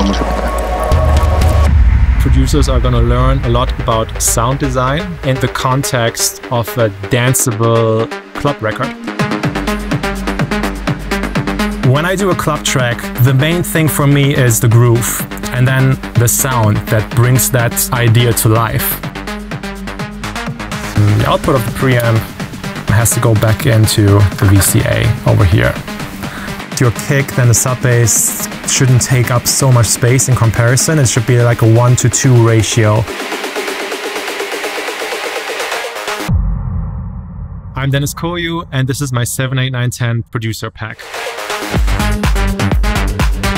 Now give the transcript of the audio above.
Producers are going to learn a lot about sound design in the context of a danceable club record. When I do a club track, the main thing for me is the groove and then the sound that brings that idea to life. The output of the preamp has to go back into the VCA over here. Your kick, then the sub bass shouldn't take up so much space in comparison. It should be like a 1:2 ratio. I'm Deniz Koyu, and this is my 7, 8, 9, 10 producer pack.